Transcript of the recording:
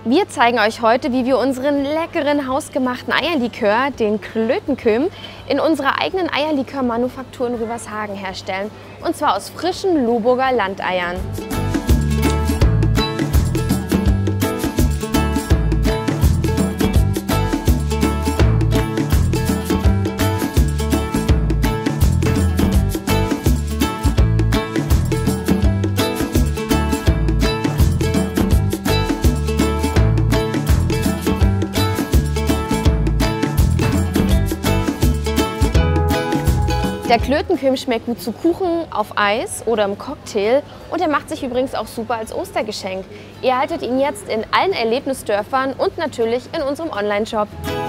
Wir zeigen euch heute, wie wir unseren leckeren hausgemachten Eierlikör, den Klötenköhm, in unserer eigenen Eierlikör-Manufaktur in Rüvershagen herstellen. Und zwar aus frischen Lohburger Landeiern. Der Klötenköhm schmeckt gut zu Kuchen, auf Eis oder im Cocktail und er macht sich übrigens auch super als Ostergeschenk. Ihr erhaltet ihn jetzt in allen Erlebnisdörfern und natürlich in unserem Onlineshop.